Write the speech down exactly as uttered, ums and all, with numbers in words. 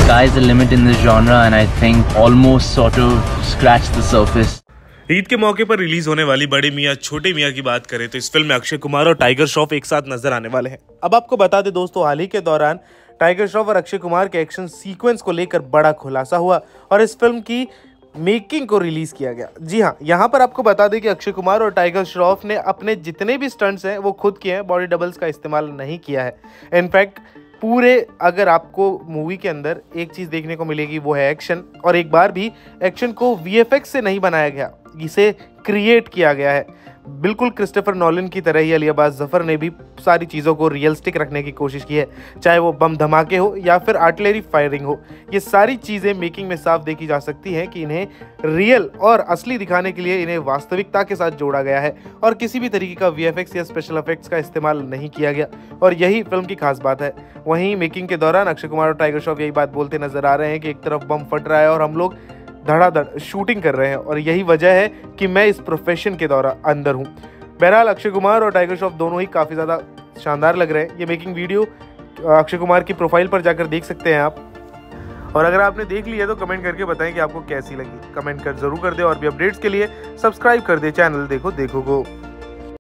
sky's the limit in this genre, and I think almost sort of scratched the surface. Eid के मौके पर release होने वाली बड़े मियाँ छोटे मियाँ की बात करें तो इस फिल्म में अक्षय कुमार और टाइगर श्रॉफ एक साथ नजर आने वाले हैं। अब आपको बता दें दोस्तों, हाल ही के दौरान टाइगर श्रॉफ और अक्षय कुमार के एक्शन सीक्वेंस को लेकर बड़ा खुलासा हुआ और इस फिल्म की मेकिंग को रिलीज किया गया। जी हाँ, यहाँ पर आपको बता दें कि अक्षय कुमार और टाइगर श्रॉफ ने अपने जितने भी स्टंट्स हैं वो खुद किए हैं, बॉडी डबल्स का इस्तेमाल नहीं किया है। इनफैक्ट पूरे अगर आपको मूवी के अंदर एक चीज़ देखने को मिलेगी वो है एक्शन, और एक बार भी एक्शन को वीएफएक्स से नहीं बनाया गया, इसे क्रिएट किया गया है। बिल्कुल क्रिस्टोफर नॉलन की तरह ही अली अब्बास जफर ने भी सारी चीज़ों को रियलिस्टिक रखने की कोशिश की है, चाहे वो बम धमाके हो या फिर आर्टिलरी फायरिंग हो। ये सारी चीज़ें मेकिंग में साफ देखी जा सकती हैं कि इन्हें रियल और असली दिखाने के लिए इन्हें वास्तविकता के साथ जोड़ा गया है और किसी भी तरीके का वीएफएक्स या स्पेशल इफेक्ट्स का इस्तेमाल नहीं किया गया, और यही फिल्म की खास बात है। वहीं मेकिंग के दौरान अक्षय कुमार और टाइगर श्रॉफ यही बात बोलते नजर आ रहे हैं कि एक तरफ बम फट रहा है और हम लोग धड़ाधड़ शूटिंग कर रहे हैं, और यही वजह है कि मैं इस प्रोफेशन के दौरान अंदर हूँ। बहरहाल अक्षय कुमार और टाइगर श्रॉफ दोनों ही काफ़ी ज़्यादा शानदार लग रहे हैं। ये मेकिंग वीडियो अक्षय कुमार की प्रोफाइल पर जाकर देख सकते हैं आप, और अगर आपने देख लिया तो कमेंट करके बताएं कि आपको कैसी लगी। कमेंट कर जरूर कर दे, और भी अपडेट्स के लिए सब्सक्राइब कर दे चैनल देखो देखो को।